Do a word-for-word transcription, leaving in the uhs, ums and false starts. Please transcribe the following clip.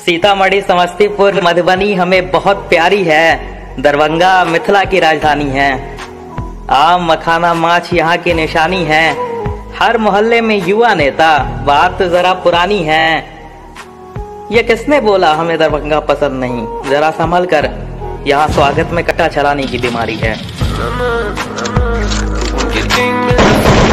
सीतामढ़ी, समस्तीपुर, मधुबनी हमें बहुत प्यारी है। दरभंगा मिथिला की राजधानी है। आम, मखाना, माछ यहाँ की निशानी है। हर मोहल्ले में युवा नेता, बात जरा पुरानी है। ये किसने बोला हमें दरभंगा पसंद नहीं? जरा संभल कर, यहाँ स्वागत में कट्टा चलाने की बीमारी है।